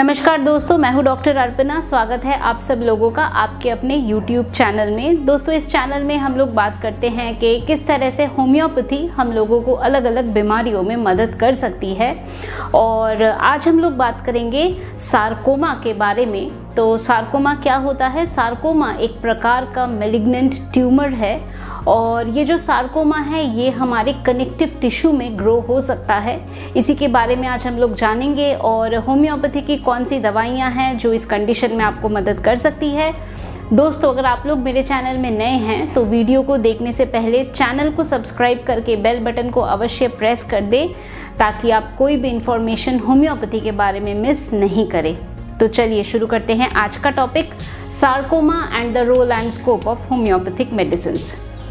नमस्कार दोस्तों, मैं हूं डॉक्टर अर्पणा। स्वागत है आप सब लोगों का आपके अपने YouTube चैनल में। दोस्तों, इस चैनल में हम लोग बात करते हैं कि किस तरह से होम्योपैथी हम लोगों को अलग अलग बीमारियों में मदद कर सकती है। और आज हम लोग बात करेंगे सार्कोमा के बारे में। तो सार्कोमा क्या होता है? सार्कोमा एक प्रकार का मैलिग्नेंट ट्यूमर है और ये जो सार्कोमा है ये हमारे कनेक्टिव टिश्यू में ग्रो हो सकता है। इसी के बारे में आज हम लोग जानेंगे और होम्योपैथी की कौन सी दवाइयाँ हैं जो इस कंडीशन में आपको मदद कर सकती है। दोस्तों, अगर आप लोग मेरे चैनल में नए हैं तो वीडियो को देखने से पहले चैनल को सब्सक्राइब करके बेल बटन को अवश्य प्रेस कर दें ताकि आप कोई भी इंफॉर्मेशन होम्योपैथी के बारे में मिस नहीं करें। तो चलिए शुरू करते हैं आज का topic, sarcoma and the role and scope of homeopathic medicines.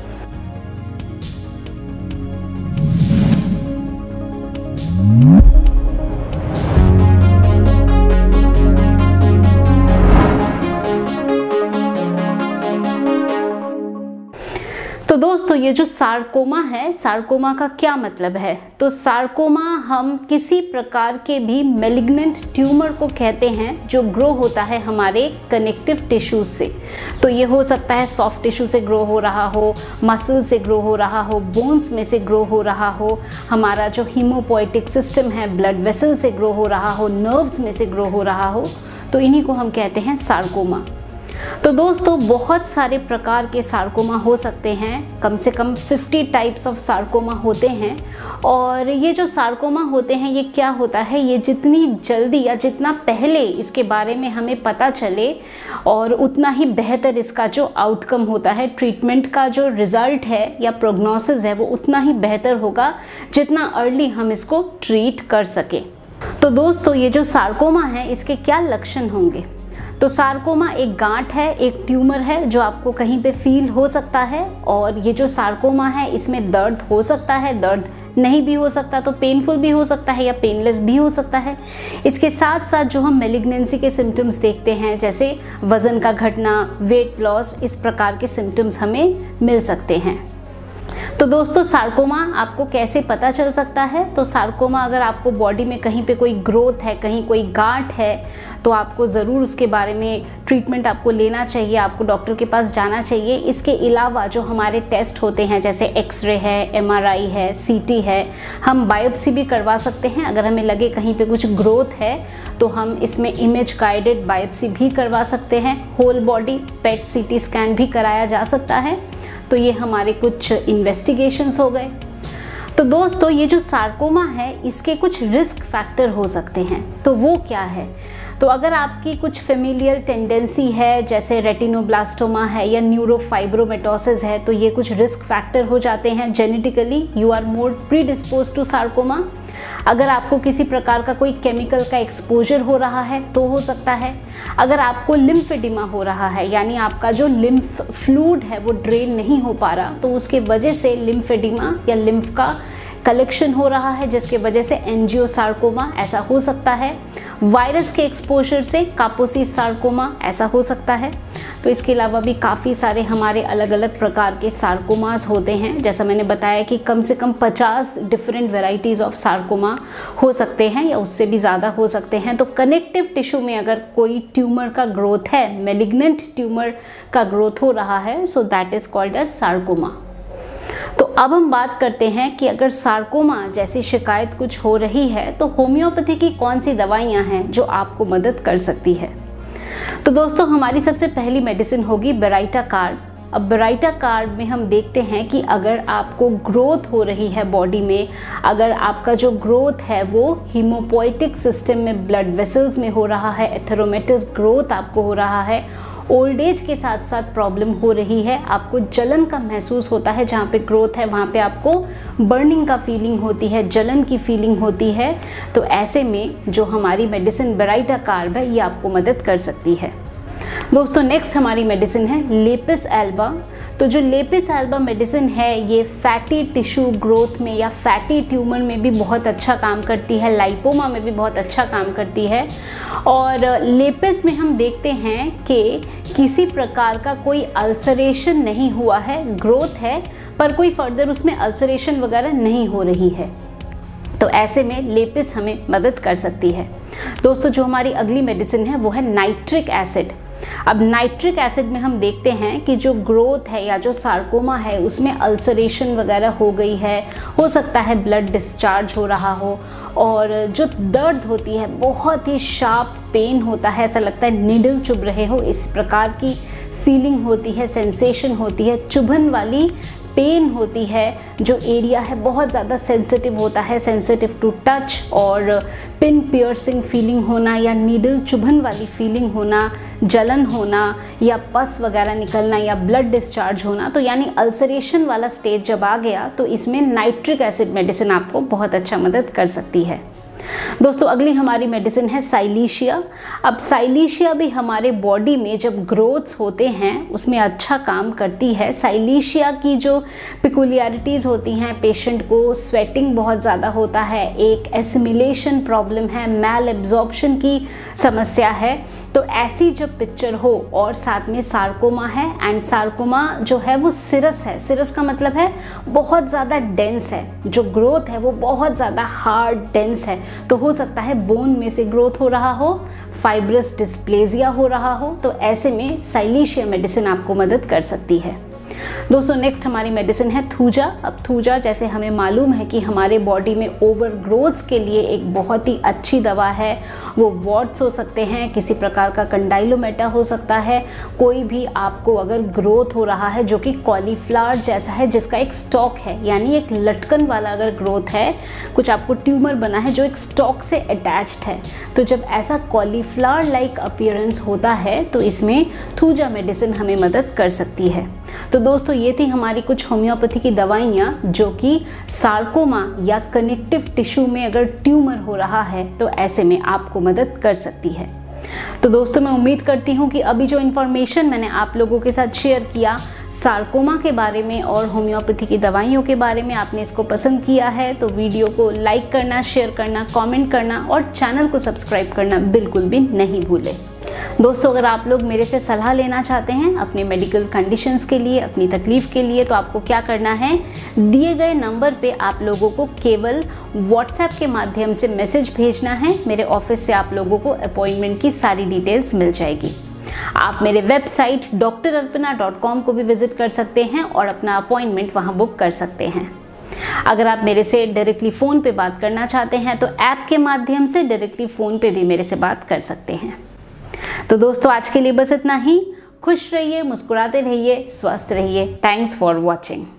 तो दोस्तों, ये जो सार्कोमा है, सार्कोमा का क्या मतलब है? तो सार्कोमा हम किसी प्रकार के भी मैलिग्नेंट ट्यूमर को कहते हैं जो ग्रो होता है हमारे कनेक्टिव टिश्यू से। तो ये हो सकता है सॉफ्ट टिश्यू से ग्रो हो रहा हो, मसल से ग्रो हो रहा हो, बोन्स में से ग्रो हो रहा हो, हमारा जो हीमोपोएटिक सिस्टम है ब्लड वेसल से ग्रो हो रहा हो, नर्व्स में से ग्रो हो रहा हो। तो इन्हीं को हम कहते हैं सार्कोमा। तो दोस्तों, बहुत सारे प्रकार के सार्कोमा हो सकते हैं, कम से कम 50 टाइप्स ऑफ सार्कोमा होते हैं। और ये जो सार्कोमा होते हैं ये क्या होता है, ये जितनी जल्दी या जितना पहले इसके बारे में हमें पता चले और उतना ही बेहतर इसका जो आउटकम होता है, ट्रीटमेंट का जो रिज़ल्ट है या प्रोग्नोसिस है वो उतना ही बेहतर होगा जितना अर्ली हम इसको ट्रीट कर सकें। तो दोस्तों, ये जो सार्कोमा है इसके क्या लक्षण होंगे? तो सार्कोमा एक गांठ है, एक ट्यूमर है जो आपको कहीं पे फील हो सकता है। और ये जो सार्कोमा है इसमें दर्द हो सकता है, दर्द नहीं भी हो सकता, तो पेनफुल भी हो सकता है या पेनलेस भी हो सकता है। इसके साथ साथ जो हम मैलिग्नेंसी के सिम्टम्स देखते हैं जैसे वज़न का घटना, वेट लॉस, इस प्रकार के सिम्टम्स हमें मिल सकते हैं। तो दोस्तों, सार्कोमा आपको कैसे पता चल सकता है? तो सार्कोमा अगर आपको बॉडी में कहीं पे कोई ग्रोथ है, कहीं कोई गांठ है, तो आपको ज़रूर उसके बारे में ट्रीटमेंट आपको लेना चाहिए, आपको डॉक्टर के पास जाना चाहिए। इसके अलावा जो हमारे टेस्ट होते हैं जैसे एक्सरे है, MRI है, CT है, हम बायोप्सी भी करवा सकते हैं। अगर हमें लगे कहीं पे कुछ ग्रोथ है तो हम इसमें इमेज गाइडेड बायोप्सी भी करवा सकते हैं। Whole body PET CT scan भी कराया जा सकता है। तो ये हमारे कुछ इन्वेस्टिगेशंस हो गए। तो दोस्तों, ये जो सार्कोमा है इसके कुछ रिस्क फैक्टर हो सकते हैं। तो वो क्या है? तो अगर आपकी कुछ फेमिलियल टेंडेंसी है जैसे रेटिनोब्लास्टोमा है या न्यूरोफाइब्रोमेटोसिस है तो ये कुछ रिस्क फैक्टर हो जाते हैं। Genetically you are more predispose to sarcoma. अगर आपको किसी प्रकार का कोई केमिकल का एक्सपोजर हो रहा है तो हो सकता है। अगर आपको लिम्फेडिमा हो रहा है यानी आपका जो लिम्फ फ्लूइड है वो ड्रेन नहीं हो पा रहा, तो उसके वजह से लिम्फेडिमा या लिम्फ का कलेक्शन हो रहा है जिसके वजह से एंजियोसार्कोमा ऐसा हो सकता है। वायरस के एक्सपोजर से कापोसी सार्कोमा ऐसा हो सकता है। तो इसके अलावा भी काफ़ी सारे हमारे अलग अलग प्रकार के सार्कोमास होते हैं। जैसा मैंने बताया कि कम से कम 50 डिफरेंट वेराइटीज़ ऑफ सार्कोमा हो सकते हैं या उससे भी ज़्यादा हो सकते हैं। तो कनेक्टिव टिश्यू में अगर कोई ट्यूमर का ग्रोथ है, मैलिग्नेंट ट्यूमर का ग्रोथ हो रहा है, so that is called as sarcoma. तो अब हम बात करते हैं कि अगर सार्कोमा जैसी शिकायत कुछ हो रही है तो होम्योपैथी की कौन सी दवाइयाँ हैं जो आपको मदद कर सकती है। तो दोस्तों, हमारी सबसे पहली मेडिसिन होगी बेराइटाकार्ड। अब बेराइटाकार्ड में हम देखते हैं कि अगर आपको ग्रोथ हो रही है बॉडी में, अगर आपका जो ग्रोथ है वो हीमोपोएटिक सिस्टम में ब्लड वेसल्स में हो रहा है, एथेरोमेटस ग्रोथ आपको हो रहा है, ओल्ड एज के साथ साथ प्रॉब्लम हो रही है, आपको जलन का महसूस होता है, जहाँ पे ग्रोथ है वहाँ पे आपको बर्निंग का फीलिंग होती है, जलन की फीलिंग होती है, तो ऐसे में जो हमारी मेडिसिन बेराइटाकार्ब है ये आपको मदद कर सकती है। दोस्तों, नेक्स्ट हमारी मेडिसिन है लेपिस एल्बा। तो जो लेपिस एल्बा मेडिसिन है ये फैटी टिश्यू ग्रोथ में या फैटी ट्यूमर में भी बहुत अच्छा काम करती है, लाइपोमा में भी बहुत अच्छा काम करती है। और लेपिस में हम देखते हैं कि किसी प्रकार का कोई अल्सरेशन नहीं हुआ है, ग्रोथ है पर कोई फर्दर उसमें अल्सरेशन वगैरह नहीं हो रही है। तो ऐसे में लेपिस हमें मदद कर सकती है। दोस्तों जो हमारी अगली मेडिसिन है वो है नाइट्रिक एसिड। अब नाइट्रिक एसिड में हम देखते हैं कि जो ग्रोथ है या जो सार्कोमा है उसमें अल्सरेशन वगैरह हो गई है, हो सकता है ब्लड डिस्चार्ज हो रहा हो, और जो दर्द होती है बहुत ही शार्प पेन होता है, ऐसा लगता है नीडल चुभ रहे हो, इस प्रकार की फीलिंग होती है, सेंसेशन होती है, चुभन वाली पेन होती है। जो एरिया है बहुत ज़्यादा सेंसिटिव होता है, सेंसिटिव टू टच, और पिन पियर्सिंग फीलिंग होना या नीडल चुभन वाली फीलिंग होना, जलन होना या पस वगैरह निकलना या ब्लड डिस्चार्ज होना, तो यानी अल्सरेशन वाला स्टेज जब आ गया तो इसमें नाइट्रिक एसिड मेडिसिन आपको बहुत अच्छा मदद कर सकती है। दोस्तों अगली हमारी मेडिसिन है साइलीशिया। अब साइलीशिया भी हमारे बॉडी में जब ग्रोथ्स होते हैं उसमें अच्छा काम करती है। साइलीशिया की जो पिकुलियरिटीज़ होती हैं, पेशेंट को स्वेटिंग बहुत ज़्यादा होता है, एक एसिमिलेशन प्रॉब्लम है, मैल एब्जॉर्प्शन की समस्या है, तो ऐसी जब पिक्चर हो और साथ में सार्कोमा है, एंड सार्कोमा जो है वो सिरस है, सिरस का मतलब है बहुत ज़्यादा डेंस है, जो ग्रोथ है वो बहुत ज़्यादा हार्ड डेंस है, तो हो सकता है बोन में से ग्रोथ हो रहा हो, फाइब्रस डिस्प्लेजिया हो रहा हो, तो ऐसे में साइलीशिया मेडिसिन आपको मदद कर सकती है। दोस्तों नेक्स्ट हमारी मेडिसिन है थूजा। अब थूजा जैसे हमें मालूम है कि हमारे बॉडी में ओवर ग्रोथ्स के लिए एक बहुत ही अच्छी दवा है। वो वॉर्ट्स हो सकते हैं, किसी प्रकार का कंडाइलोमेटा हो सकता है, कोई भी आपको अगर ग्रोथ हो रहा है जो कि कॉलीफ्लावर जैसा है, जिसका एक स्टॉक है, यानी एक लटकन वाला अगर ग्रोथ है, कुछ आपको ट्यूमर बना है जो एक स्टॉक से अटैच्ड है, तो जब ऐसा कॉलीफ्लावर लाइक अपीयरेंस होता है तो इसमें थूजा मेडिसिन हमें मदद कर सकती है। तो दोस्तों ये थी हमारी कुछ होम्योपैथी की दवाइयाँ जो कि सार्कोमा या कनेक्टिव टिश्यू में अगर ट्यूमर हो रहा है तो ऐसे में आपको मदद कर सकती है। तो दोस्तों मैं उम्मीद करती हूँ कि अभी जो इन्फॉर्मेशन मैंने आप लोगों के साथ शेयर किया सार्कोमा के बारे में और होम्योपैथी की दवाइयों के बारे में, आपने इसको पसंद किया है तो वीडियो को लाइक करना, शेयर करना, कमेंट करना और चैनल को सब्सक्राइब करना बिल्कुल भी नहीं भूलें। दोस्तों अगर आप लोग मेरे से सलाह लेना चाहते हैं अपने मेडिकल कंडीशंस के लिए, अपनी तकलीफ़ के लिए, तो आपको क्या करना है, दिए गए नंबर पे आप लोगों को केवल व्हाट्सएप के माध्यम से मैसेज भेजना है। मेरे ऑफिस से आप लोगों को अपॉइंटमेंट की सारी डिटेल्स मिल जाएगी। आप मेरे वेबसाइट drarpana.com को भी विजिट कर सकते हैं और अपना अपॉइंटमेंट वहाँ बुक कर सकते हैं। अगर आप मेरे से डायरेक्टली फ़ोन पे बात करना चाहते हैं तो ऐप के माध्यम से डायरेक्टली फ़ोन पे भी मेरे से बात कर सकते हैं। तो दोस्तों आज के लिए बस इतना ही। खुश रहिए, मुस्कुराते रहिए, स्वस्थ रहिए। Thanks for watching.